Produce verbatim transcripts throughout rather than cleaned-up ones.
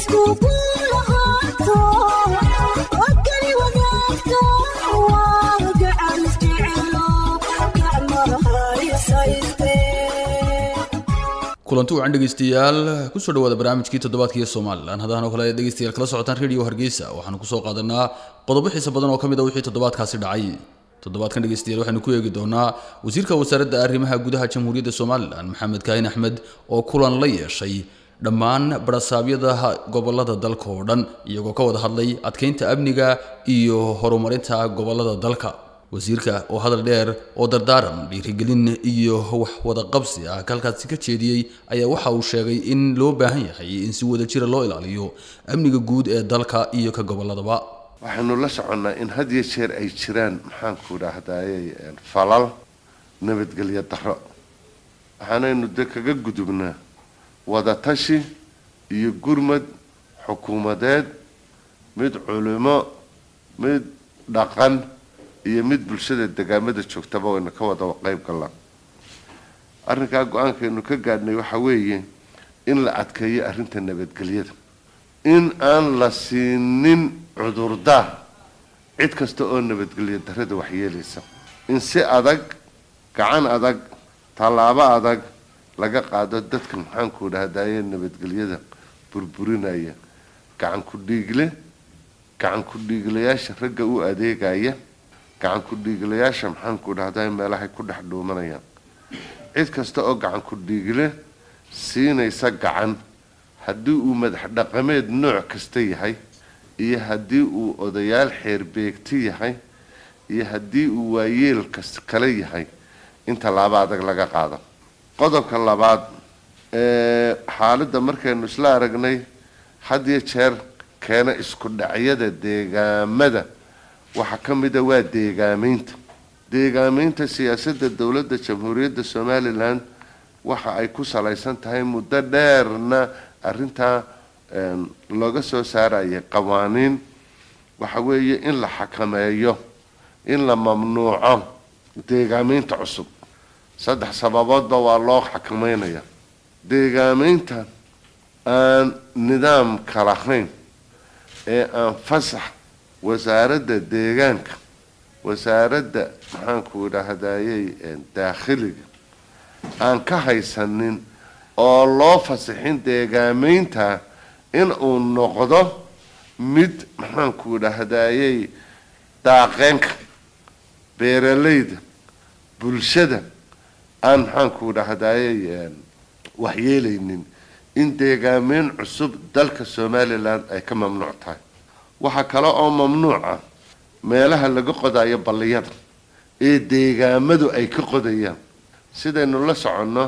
kulantu waxaan dhageystayaal ku soo dhawaada barnaamijkii toddobaadkii Soomaaliland hadaan oo kale dhageystayaal kala socotaan radio Hargeysa waxaan ku soo qaadanaa qodobo xiiso badan oo kamid ah wixii toddobaadkaasi dhacay toddobaadkan dhageystayaal waxaan ku eegi doonaa wasiirka wasaaradda arrimaha gudaha Jamhuuriyadda Soomaaliland Maxamed Kaahin Axmed oo kulan la yeeshay dhammaan barasaabyada gobolada dalka oo dhan iyagoo ka wada hadlay adkeynta amniga iyo horumarinta gobolada dalka wasiirka oo hadal dheer oo dardaaran dhiirigelin iyo wax wada qabsi ah kalkaasi ka jeediyay ayaa waxa uu sheegay in loo baahan yahay in si wada jir loo ilaaliyo amniga guud ee dalka iyo ka goboladaba waxaanu la soconaa in had iyo jeer ay jiraan maxaan ku raahdaayay falal nabadgelyo daro waxaanaynu de kaga gudubnaa wada tashi iyo gurmad xukuumadeed mid culimo mid dhaqan iyo mid bulshada deegaamada joogtaba wayna ka wada qayb galaan arrinka go'aankeenu ka gaadhnay waxa weeye in la adkeeyo arrinta nabadgelyada in aan la siinin cudurdaar cid kasta oo nabadgelyo darrada waxyeelaysa in si adag gacan adag tallaabo adag laga qaado dadka maxaan ku dhahdaayay nabadgelyada burburinaya gacan ku dhiigle gacan ku dhiiglayaasha ragga u adeegaya gacan ku dhiiglayaasha maxaan ku dhahdaa meelaha ku dhex dhuumanayaan cid kasta oo gacan ku dhiigle siinaysa gacan haddii uu madax dhaqameed nooc kasta yahay iyo haddii uu odayaal xeer beegti yahay iyo haddii uu waayeel kasta kale yahay inta laaba adag laga qaado qodobka labaad ee xaaladda markaynu isla aragnay had iyo jeer keena isku dhacyada deegaamada waxa kamid ah waa deegaameynta deegaameynta siyaasadda dawladda Jamhuuriyadda Soomaaliland waxa ay ku salaysan tahay muddo dheerna arrinta looga soo saarayay qawaaniin waxa weeye in la xakameeyo in la mamnuuco deegaameynta cusub saddex sababoodba waa loo xakameynaya deegaameynta aan nidaam kala ahayn ee aan fasax wasaaradda deegaanka wasaaradda maxaan ku raahdaayay daakhiliga aan ka haysanin oo loo fasaxin deegaameynta in uu noqdo mid maxaan ku raahdaayay daaqeenka beeralayda bulshada aan maxaan ku raahdaayay waxyeelaynin in deegaameyn cusub dalka Soomaaliland ay ka mamnuuc tahay waxa kale oo mamnuuca meelaha laga qodayo balliyada ee deegaamadu ay ka qodayaan sidaynu la soconno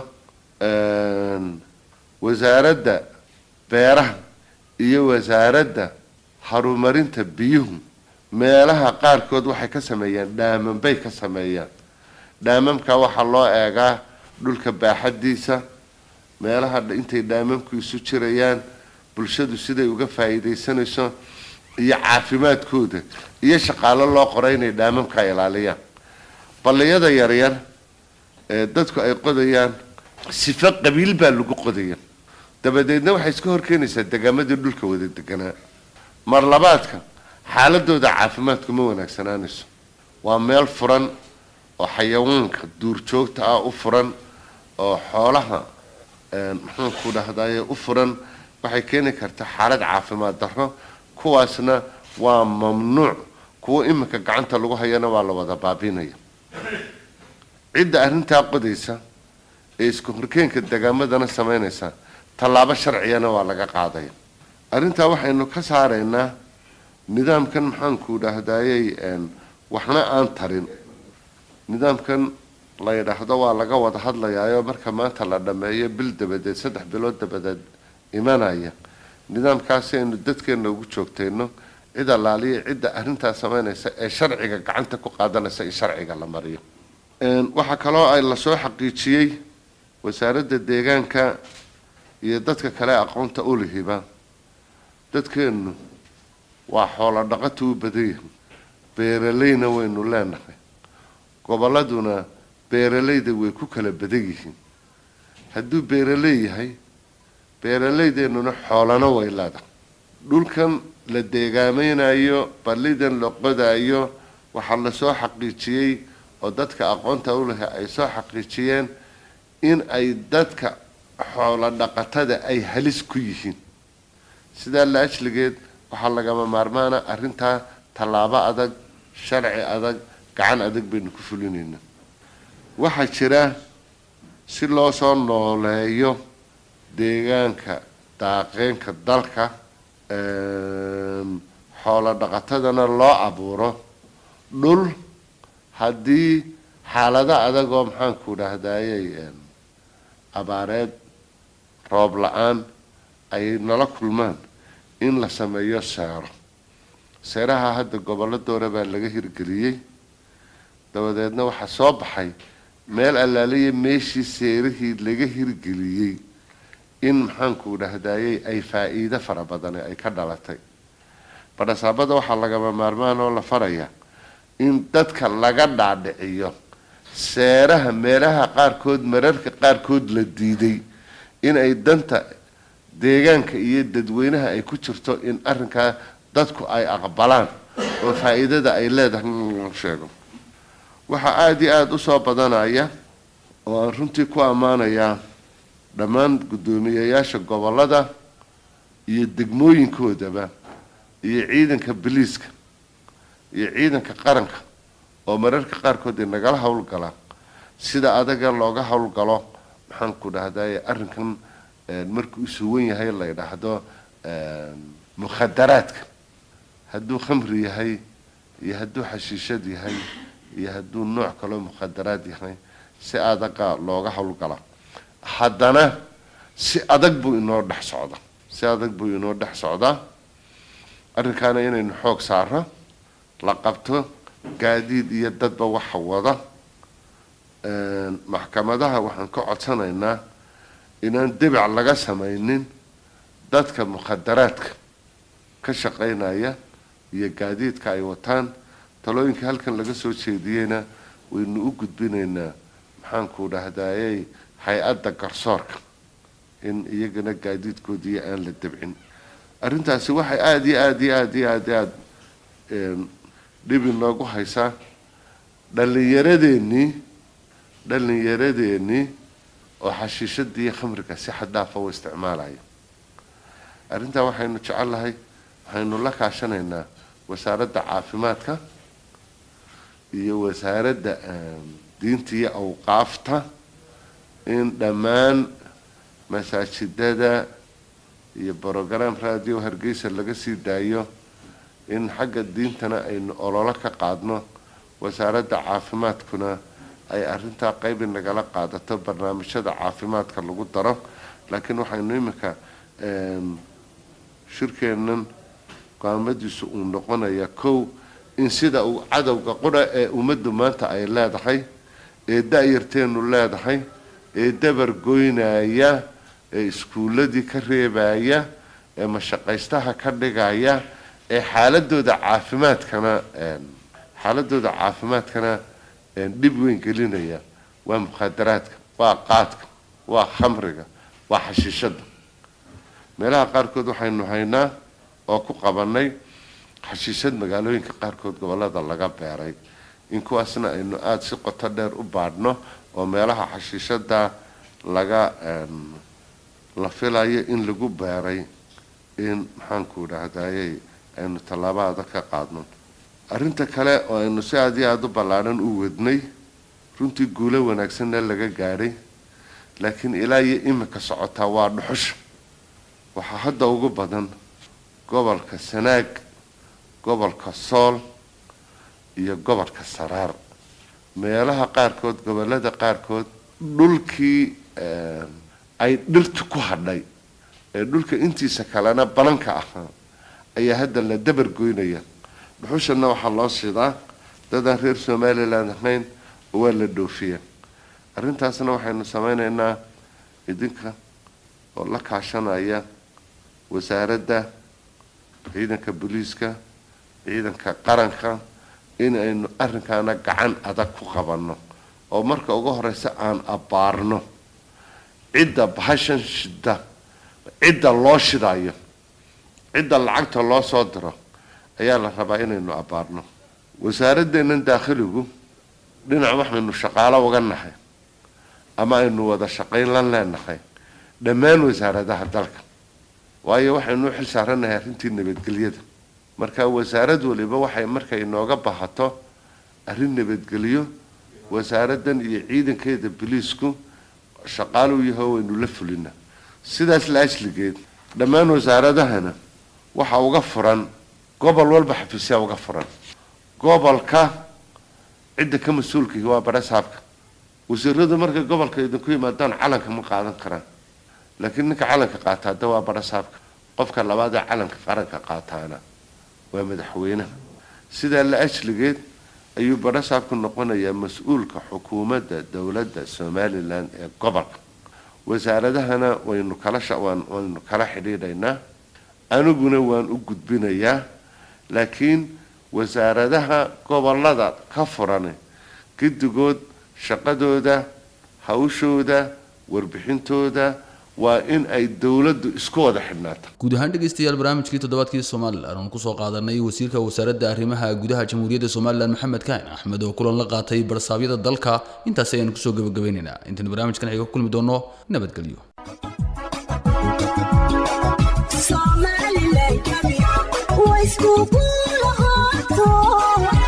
wasaaradda beeraha iyo wasaaradda horumarinta biyuhu meelaha qaarkood waxay ka sameeyaan dhaaman bay ka sameeyaan dhaamamka waxa loo eegaa dhulka baaxadiisa meelaha intay dhaamamku isu jirayaan bulshadu siday uga faa'iideysanayso iyo caafimaadkooda iyo shaqaale loo qoray inay dhaamamka ilaaliyaan balliyada yar yar ee dadku ay qodayaan sifa qabiil baa lagu qodaya dabadeedna waxay iska horkeenaysaa deegaamadii dhulka wada deganaa mar labaadka xaaladooda caafimaadku ma wanaagsanaanayso waa meel furan oo xayawaanka duurjoogta ah u furan oo xoolaha maxaan ku dhahdaayay u furan waxay keeni kartaa xaalad caafimaad darro kuwaasna waa mamnuuc kuwa imika gacanta lagu hayana waa la wada baabinaya cidda arrintaa qodaysa ee isku horkeenka deegaamadana sameynaysa tallaabo sharciyana waa laga qaadaya arrintaa waxaynu ka saaraynaa nidaamkan maxaan ku dhahdaayay waxna aan tarin nidaamkan la yiraahdo waa laga wada hadlayaa marka maanta la dhameeyo bil dabadeed saddex bilood dabadeed imanaya nidaamkaas aynu dadkeena ugu joogtayno cid alaaliye cidda arrintaa sameynaysa ee sharciga gacanta ku qaadanaysa in sharciga la mariyo waxa kale oo ay la soo xaqiijiyay wasaaradda deegaanka iyo dadka kale aqoonta u lehiba dadkeenu waa xoolo dhaqato u badan beeralayna waynu leenahay goboladuna beeralayda way ku kala badan yihiin hadduu beeralay yahay beeralaydeenuna xoolana way leedahay dhulkan la deegaamaynayo ballidan la qodayo waxaa la soo xaqiijiyey oo dadka aqoonta u leh ay soo xaqiijiyeen in ay dadka xoolo dhaqatada ay halis ku yihiin sidaa la ajligeed waxaa lagama maarmaana arrintaa tallaabo adag sharci adag gacan adag baynu ku fulinaynaa waxaa jira si loo soo nooleeyo deegaanka daaqeenka dalka xoolo dhaqatadana loo abuuro dhul haddii xaalado adag oo maxaanku dhahdayay abaareed roob la-aan ay nala kulmaan in la sameeyo seero seeraha hadda gobollo doora baa laga hirgeliyey dabadeedna waxaa soo baxay meel allaaliya meeshii seerihii laga hirgeliyey in maxaanku dhahdayay ay faa-iido fara badane ay ka dhalatay badhasaabada waxaa lagama maarmaan oo la faraya in dadka laga dhaadhiciyo seeraha meelaha qaarkood mararka qaarkood la diiday in ay danta deegaanka iyo dadweynaha ay ku jirto in arrinkaa dadku ay aqbalaan oo faa-iidada ay leedahay in lagu sheego waxaa aada iyo aada usoo badanaya oo aan runtii ku ammaanayaa dhammaan guddoomiyeyaasha gobollada iyo degmooyinkoodaba iyo ciidanka biliiska iyo ciidanka qaranka oo mararka qaarkood ay nagala howlgala sida adaga looga howlgalo maxaanku dhahdaye arrinkan markuu isuwan yahay la yidhaahdo mukhadaraadka hadduu khamri yahay iyo hadduu xashiishad yahay iyo hadduu nooc kaloo mukhadaraad yahay si adaga looga howlgala haddana si adag buu inoo dhex socda si adag buu inoo dhex socdaa arrinkaana inaynu xoog saaro la qabto gaadiid iyo dadba waxa wada maxkamadaha waxaan ka codsanaynaa inaan debac laga samaynin dadka mukhadaraadka ka shaqaynaya iyo gaadiidka ay wataan talooyinka halkan laga soo jeediyeyna waynu u gudbinaynaa maxaanku dhahdayay hay-adda garsoorka in iyagana gaadiidkoodiiyo aan la dabcin arrintaasi waxay aada iyo aada iyo aada iyo aada iyo aada dhib inoogu haysaa dhallinyaradeenii dhallinyaradeenii oo xashiishadii iyo khamriga si xad dhaafa u isticmaalayo arrintaa waxaynu jecel lahay waxaynu la kaashanaynaa wasaaradda caafimaadka iyo wasaaradda diinta iyo awqaafta in dhammaan masaajidada iyo brogram radio hargeysa laga sii daayo in xagga diintana aynu ololo ka qaadno wasaaradda caafimaadkuna ay arrintaa qayb nagala qaadato barnaamijyada caafimaadka lagu daro laakiin waxaynu iminka shirkeennan qaamadiisu uu noqonayaa kow in sida uu cadowga qura ee ummaddu maanta ay leedahay ee da-yarteenu leedahay ee dabar goynaya ee iskuulladii ka reebaya ee mashaqaystaha ka dhigaya ee xaaladooda caafimaadkana xaaladooda caafimaadkana dhib weyn gelinaya waa mukhadaraadka waa qaadka waa khamriga waa xashiishada meelaha qaarkood waxaynu haynaa oo ku qabanay xashiishad magaalooyinka qaarkood gobollada laga beeray in kuwaasna aynu aada si qoto dheer u baadhno oo meelaha xashiishada laga la filayo in lagu beeray in maxaanku dhahdayay aynu tallaabo adag ka qaadno arrinta kale oo aynu si aada iyo aada u ballaadhan u wadnay runtii guulo wanaagsanna laga gaadhay laakiin ilaa iyo imika socotaa waa dhuxusha waxaa hadda ugu badan gobolka sanaag gobolka sool iyo gobolka saraar meelaha qaarkood gobollada qaarkood dhulkii ay dhirtu ku hadhay ee dhulka intiisa kalena bananka ahaa ayaa hadda la dabar goynaya dhuxushana waxaa loo sidaa dadaan reer somaliland ahayn oo waa la dhoofiya arrintaasna waxaynu sameynaynaa idinka oo la kaashanaya wasaaradda ciidanka booliiska ciidanka qaranka in aynu arrinkaana gacan adag ku qabanno oo marka ugu horeysa aan abbaarno cidda bahashan shida cidda loo shidayo cidda lacagta loo soo diro ayaa la rabaa inaynu abaarno wasaaradeennan daakhiligu dhinac waxaynu shaqaalo uga nahay ama aynu wada shaqayn lan leenahay dhammaan wasaaradaha dalka waayo waxaynu xil saaranahay arrintii nabadgelyada marka wasaarad waliba waxay markay inooga bahato arrin nabadgelyo wasaaraddan iyo ciidankeeda biliisku shaqaalo u yahay waynu la fulina sidaas la ajligeed dhammaan wasaaradahana waxa uga furan gobol walba xafiisya uga furan gobolka cidda ka mas'uulka waa barasaabka wasiiradu markay gobolka idinku yimaadaan calanka ma qaadan karaan laakiin ninka calanka qaata hadda waa barasaabka qofka labaad ee calanka qaranka qaataana waa madaxweynaha sidaa la ajligeed ayuu barasaabku noqonayaa mas-uulka xukuumadda dowladda Somaliland ee gobolka wasaaradahana waynu kala shaqaan waynu kala xidhiidhaynaa aniguna waan u gudbinayaa laakiin wasaaradaha gobolada ka furan gidigood shaqadooda hawshooda warbixintooda waa in ay dawladdu isku wada xidhnaato guud ahaan dhageystayaal barnaamijkii toddobaadkii Soomaaliland aan ku soo qaadanay wasiirka wasaaradda arrimaha gudaha Jamhuuriyadda Soomaaliland Maxamed Kaan Axmed oo kulan la qaatay barsaabyada dalka intaas ayaan ku soo gabagabaynaynaa intaan barnaamijkan xiga ku kulmi doono nabadgelyo Somaliland way isku kulahaato